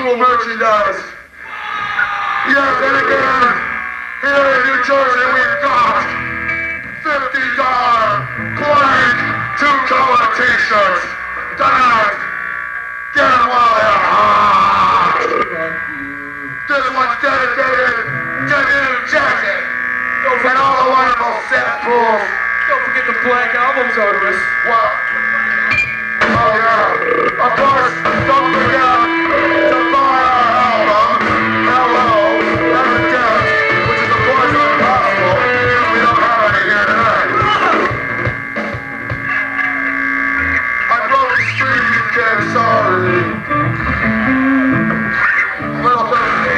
cool merchandise. Yes, and again, here in New Jersey we've got $50 blank 2-color t-shirts. Tonight, get them while they're hot. This one's dedicated to New Jersey and all the wonderful cesspools. Don't forget the blank albums, Otis. What? Oh yeah. Of course, don't forget to buy our album, Hello, Evidence, which is of course impossible because we don't have any here tonight. I broke the street, you kid, sorry. A little thirsty.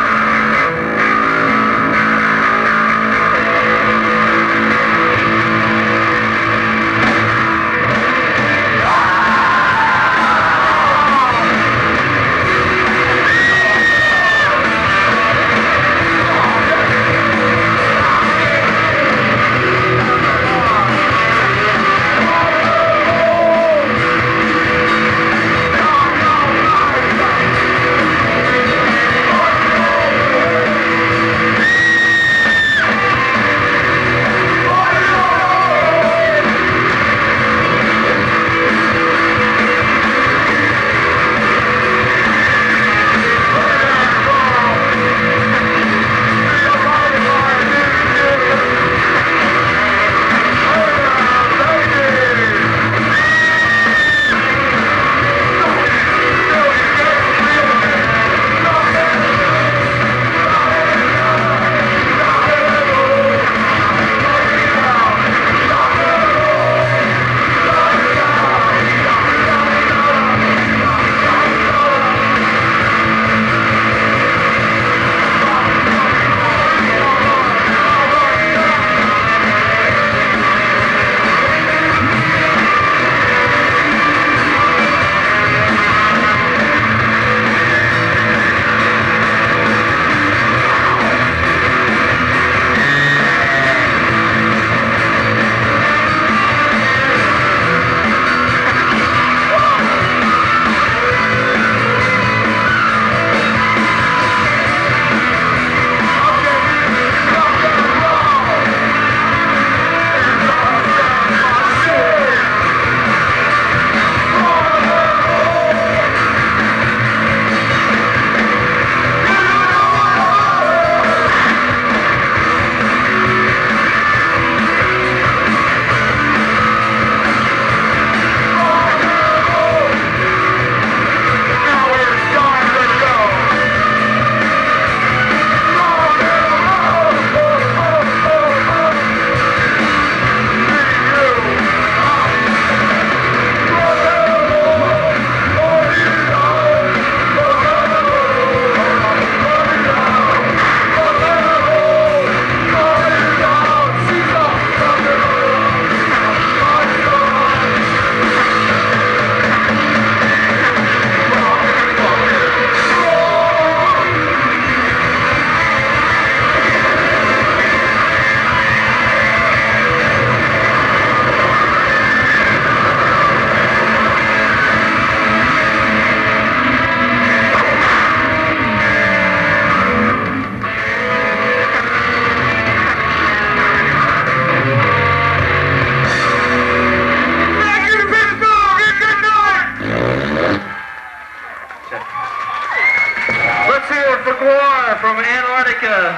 GWAR from Antarctica.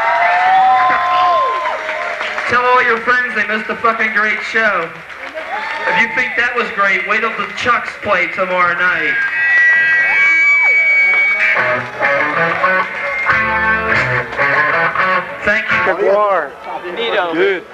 Tell all your friends they missed a fucking great show. If you think that was great, wait till the Chucks play tomorrow night. Thank you. GWAR. Neato. Good.